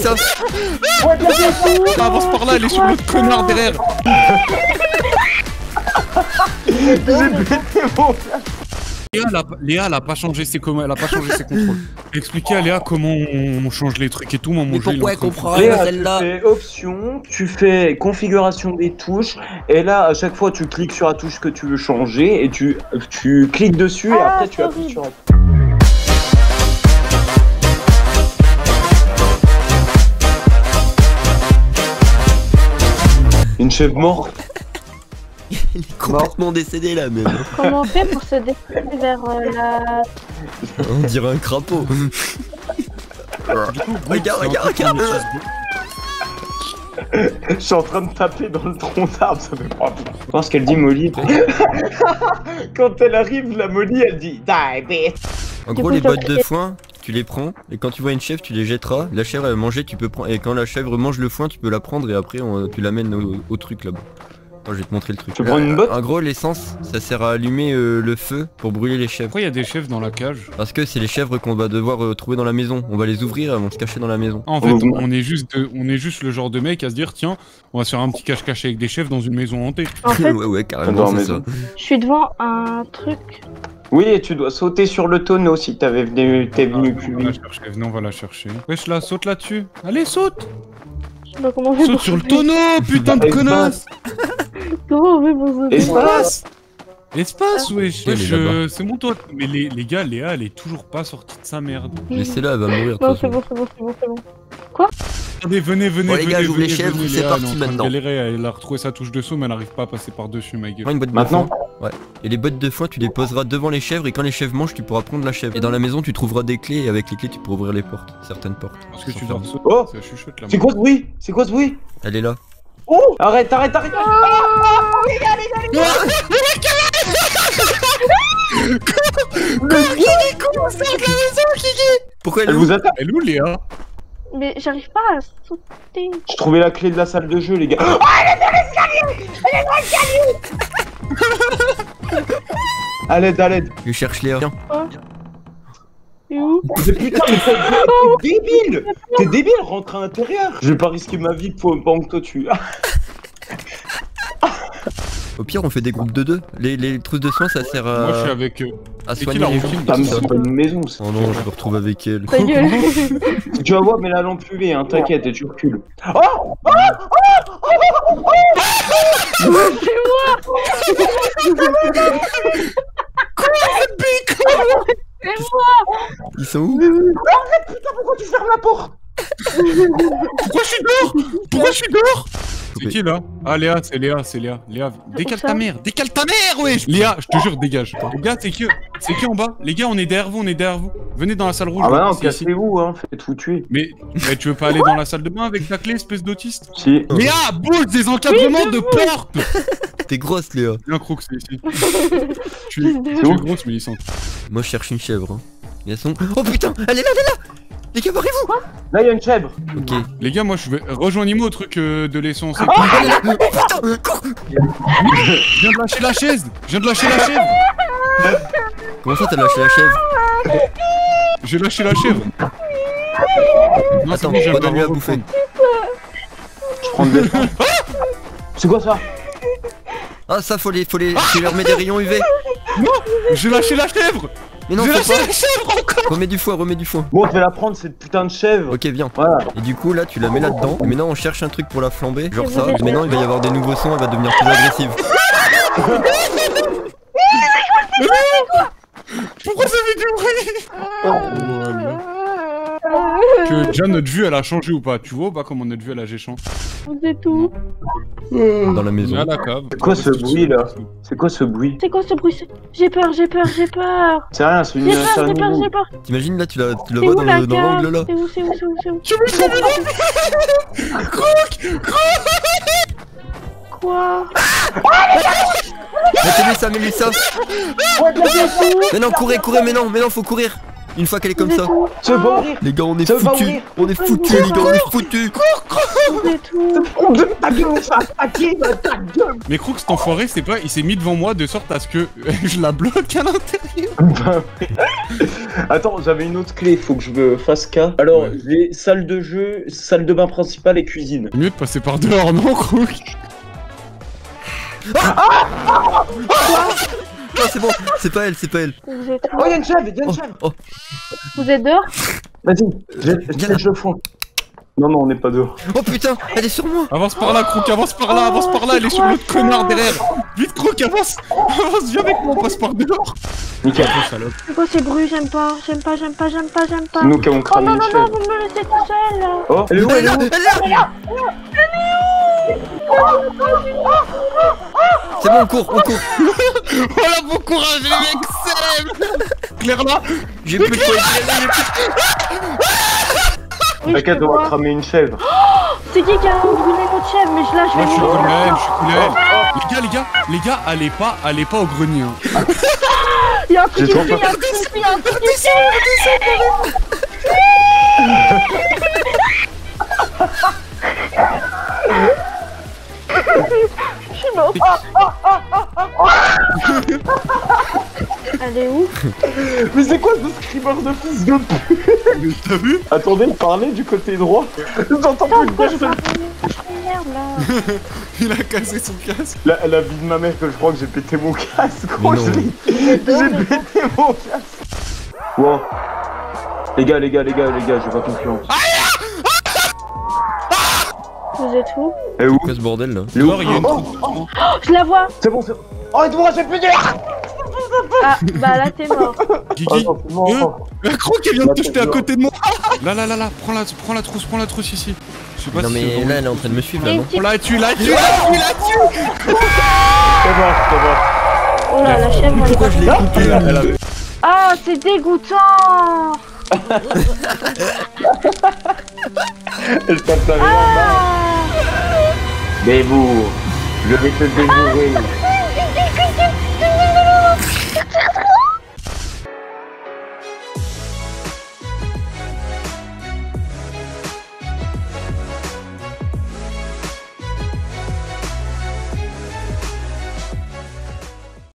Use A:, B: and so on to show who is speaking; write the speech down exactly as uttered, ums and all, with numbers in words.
A: Mélissa.
B: Ah, avance par là, elle est sur l'autre connard derrière.
C: J'ai pété mon...
B: Léa, elle a, Léa, elle a pas changé ses commandes, elle a pas changé ses contrôles. J'ai expliqué à Léa comment on, on change les trucs et tout, moi mon
A: Mais
B: jeu,
A: pourquoi
B: il est en
A: elle
B: train de-
A: comprend
C: Léa,
A: rien
C: tu
A: celle-là?
C: fais option, tu fais configuration des touches, et là, à chaque fois, tu cliques sur la touche que tu veux changer, et tu, tu cliques dessus, et
D: Ah,
C: après, tu
D: c'est
C: appuies
D: horrible.
C: sur... Une chèvre morte.
A: Elle est complètement décédée là même.
D: Comment on fait pour se déplacer vers euh, la...
A: On dirait un crapaud.
B: Du coup,
A: Regarde,
B: c'est
A: regarde,
B: un truc
A: regarde.
B: qu'on utilise
C: Je suis en train de taper dans le tronc d'arbre, ça fait pas peur. Je pense qu'elle dit Molly. Quand elle arrive, la Molly, elle dit Die, bitch.
A: En
D: Du
A: gros,
D: coup,
A: les
D: je dois
A: bottes de
D: crier.
A: foin, tu les prends, et quand tu vois une chèvre, tu les jetteras. La chèvre, elle va manger, tu peux prendre. Et quand la chèvre mange le foin, tu peux la prendre, et après, on- tu l'amènes au, au truc là-bas. Oh, je vais te montrer le truc.
C: Tu prends une botte?
A: En gros, l'essence, ça sert à allumer euh, le feu pour brûler les chèvres.
B: Pourquoi il y a des chefs dans la cage?
A: Parce que c'est les chèvres qu'on va devoir euh, trouver dans la maison. On va les ouvrir, elles vont se cacher dans la maison.
B: En fait,
C: Oh,
B: on est juste, de- on est juste le genre de mec à se dire tiens, on va se faire un petit cache-cache avec des chefs dans une maison hantée.
D: En fait,
A: ouais, ouais,
C: Dans
A: carrément,
C: la
A: c'est
C: maison.
A: ça.
D: je suis devant un truc.
C: Oui, et tu dois sauter sur le tonneau si t'avais venu, t'es venu plus
B: On va la
C: vite.
B: chercher, venez, on va la chercher. Wesh là, saute là-dessus. Allez, saute.
D: Je sais pas comment on fait
B: Saute
D: pour
B: sur le
D: sauter.
B: tonneau, putain de
C: Espace.
B: connasse.
D: Comment on fait pour sauter?
C: Espace.
B: Espace, wesh.
A: Elle est
B: Wesh,
A: là-bas.
B: euh, c'est mon toit. Mais les, les gars, Léa, elle est toujours pas sortie de sa merde.
A: Laissez-la, elle va mourir. de
D: Non,
A: toute
D: c'est
A: façon.
D: bon, c'est bon, c'est bon, c'est bon.
B: Allez, venez, venez,
A: Bon, les
B: venez,
A: gars, j'ouvre les
B: venez,
A: chèvres,
B: venez,
A: c'est
B: Léa,
A: parti
B: elle est en train de
A: maintenant.
B: galérer, elle a retrouvé sa touche de saut, mais elle arrive pas à passer par-dessus, ma gueule.
A: Prends une botte de
C: Maintenant?
A: foin. Ouais. Et les bottes de foin, tu les poseras devant les chèvres, et quand les chèvres mangent, tu pourras prendre la chèvre. Et dans la maison, tu trouveras des clés, et avec les clés, tu pourras ouvrir les portes. Certaines portes.
B: Parce que
A: Sans
B: tu
A: fermer.
B: dois sauter.
C: Oh,
B: Ça chuchote là.
C: c'est quoi ce bruit? C'est quoi ce bruit?
A: Elle est là.
C: Oh, arrête, arrête, arrête.
A: Pourquoi elle
C: Elle
A: est où?
C: vous attaque.
B: Elle est où, Léa?
D: Mais j'arrive pas à sauter.
C: Je trouvais la clé de la salle de jeu, les gars. Oh, à l'aide, à l'aide.
A: Je cherche Léa. Tiens.
D: C'est où?
C: Mais putain, mais t'es t'es débile. T'es débile, rentre à l'intérieur. Je vais pas risquer ma vie pour pendant que toi tu...
A: Au pire, on fait des groupes de deux. Les, les trousses de soins, ça sert à,
B: Moi, je suis avec. euh,
A: à
B: c'est qui
A: soigner
B: la
A: les
B: routine
A: gens.
C: Putain, mais
A: tout ça.
C: c'est pas une maison, ça.
A: Oh non, je me retrouve avec elle.
D: Ta gueule.
C: Tu vas voir, mais la lampe U V, hein, t'inquiète, et tu recules. Oh,
D: C'est moi.
A: Ils sont où?
C: pourquoi tu fermes la porte?
B: Pourquoi je suis dehors? Pourquoi je suis dehors? C'est
A: Coupé.
B: qui là? Ah Léa, c'est Léa, c'est Léa. Léa, décale
D: ça
B: ta mère, décale ta mère, wesh! Léa, je te jure, dégage. Les gars, c'est qui? C'est qui en bas? Les gars, on est derrière vous, on est derrière vous. Venez dans la salle rouge.
C: Ah bah non,
B: c'est ici.
C: cassez-vous, hein, faites-vous tuer.
B: Mais, mais tu veux pas aller dans la salle de bain avec ta clé, espèce d'autiste?
C: Si.
B: Léa, bouge des encadrements de porte!
A: T'es grosse, Léa.
B: Viens, Crook, c'est ici. Tu es, tu es grosse, Mélissante.
A: Moi, je cherche une chèvre. Hein. Et elles sont... Oh putain, elle est là, elle est là. Les gars, barrez-vous.
C: Là, il y a une chèvre.
A: Ok.
B: Les gars, moi je vais. Rejoignez-moi au truc euh, de l'essence.
A: Elle est là. Oh putain, cours.
B: Je viens de lâcher la chaise! Je viens de lâcher la chèvre!
A: Comment ça, t'as lâché la chèvre?
B: J'ai lâché la chèvre! Non, c'est
A: Attends,
B: bon, je viens de
A: redonne-lui
B: la
A: à bouffer.
B: reprendre.
C: Je prends des... C'est quoi ça?
A: Ah, ça, faut les, faut les, tu leur mets des rayons U V.
B: Non! J'ai lâché la chèvre!
A: Mais non,
B: J'ai
A: faut
B: lâché
A: pas.
B: la chèvre encore!
A: Remets du foin, remets du foin.
C: Bon, je vais la prendre, cette putain de chèvre.
A: Ok, viens.
C: Voilà.
A: Et du coup, là, tu la mets là-dedans. Et maintenant, on cherche un truc pour la flamber. Genre ça.
D: Et vous-
A: Maintenant, il va y avoir des nouveaux sons. Elle va devenir plus agressive.
B: Pourquoi ça fait du bruit? Que déjà notre vue elle a changé ou pas? Tu vois ou pas comment notre vue elle a changé?
D: Vous êtes où?
A: Dans la
B: On est
A: maison.
B: à la cave.
C: C'est quoi ce bruit, là? C'est quoi ce bruit?
D: C'est quoi ce bruit? C'est- J'ai peur, j'ai peur, j'ai peur.
C: C'est rien, c'est une...
D: J'ai
C: c'est
D: peur,
C: un
D: j'ai peur,
C: nouveau.
D: j'ai peur.
A: T'imagines là, tu la, tu la
D: C'est
A: vois
D: où
A: dans
D: la
A: le- dans l'angle là.
D: cave? C'est où, c'est où, c'est où, c'est où?
B: Tu me fais
D: Quoi?
A: Mettez-lui ça, mets-lui ça. Mais non, courez, courez, mais non, mais non, faut courir. Une fois qu'elle est comme
D: Vous
A: ça.
D: êtes où?
C: Ça veut pas ouvrir.
A: Les gars, on est
C: Ça veut pas
A: foutus.
C: ouvrir.
A: On est foutus, les gars, on est foutus.
D: Vous êtes où?
C: Ta gueule, ça a attaqué, ta gueule.
B: Mais Crook, cet enfoiré, c'est pas, il s'est mis devant moi de sorte à ce que je la bloque à l'intérieur.
C: Attends, j'avais une autre clé, faut que je me fasse cas. Alors,
B: Ouais.
C: j'ai salle de jeu, salle de bain principale et cuisine.
B: Mieux de passer par dehors, non, Crook?
A: Non, c'est bon, c'est pas elle, c'est pas elle.
D: Vous êtes où?
C: Oh, y'a une chèvre, y'a une
A: Oh,
C: chèvre.
A: oh.
D: Vous êtes dehors?
C: Vas-y, j'ai
A: Viens.
C: le fond. Non, non, on n'est pas dehors.
A: Oh putain, elle est sur moi.
B: Avance par là, Crook, avance par là, avance par là, elle est sur
D: quoi
B: l'autre
D: ça
B: connard derrière. Vite, Crook, avance. Avance, viens avec moi, on passe par dehors.
C: Nickel.
B: Salope.
D: C'est quoi ces bruits? J'aime pas, j'aime pas, j'aime pas, j'aime pas, j'aime pas.
C: C'est nous qui avons
D: Oh
C: cramé
D: non,
C: une
D: non, non,
C: chèvre.
D: vous me laissez tout seul là.
C: Oh, elle est où,
A: Elle est
C: elle est
A: là,
C: où?
A: elle est là. C'est bon, on court, on court.
B: Voilà, bon courage, les mecs, c'est Claire là.
A: J'ai plus de quoi éclairer, j'ai plus
D: Oui, je
C: T'inquiète,
D: te
C: on va
D: vois.
C: cramer une chèvre.
D: C'est qui qui a brûlé notre chèvre? Mais je- là, je
B: Moi,
D: vais
B: je suis
D: mourir.
B: collé à elle, je suis collé à elle. Les gars, les gars, les gars, allez pas, allez pas au grenier. Hein.
D: Il y a un truc
C: J'ai
D: ici,
C: trop
D: il y a un truc ici, il y a un truc ici. Je suis mort. Elle est où?
C: Mais c'est quoi ce screamer de fils de pute?
B: T'as vu?
C: Attendez, parlez du côté droit. J'entends plus
D: Pourquoi je
C: personne.
D: parle? Merde là.
B: Il a cassé son casque.
C: La, la vie de ma mère que je crois que j'ai pété mon casque. Gros,
A: Mais non.
C: je l'ai- j'ai pété mon casque. Wow. Les gars, les gars, les gars, les gars, j'ai pas confiance.
D: Vous êtes où?
C: Et où?
A: quoi ce bordel là?
C: Il est où?
B: Dehors, il y a une
C: Oh,
B: troupe.
D: Oh, je la vois.
C: c'est bon, c'est bon. Oh, aide-moi, j'ai plus d'air.
D: Ah, bah là t'es mort.
B: Gigi,
C: Oh, non, c'est mort.
B: la croque elle vient de te jeter à côté de moi. Là, là, là, là, prends la, prends la trousse, prends la trousse ici. Je sais pas
A: Non
B: si
A: mais
B: c'est
A: là elle est en train de me suivre là,
D: Et
A: non?
B: On l'a tué, l'a tué, l'a tué, l'a tué.
C: C'est mort, c'est mort.
D: Oh là, la chèvre, elle est
A: Pourquoi je l'ai
D: partie.
A: coupé là? Elle a-
D: Ah, c'est dégoûtant.
C: Elle tape la
D: Ah.
C: Mais vous, je vais te dévorer.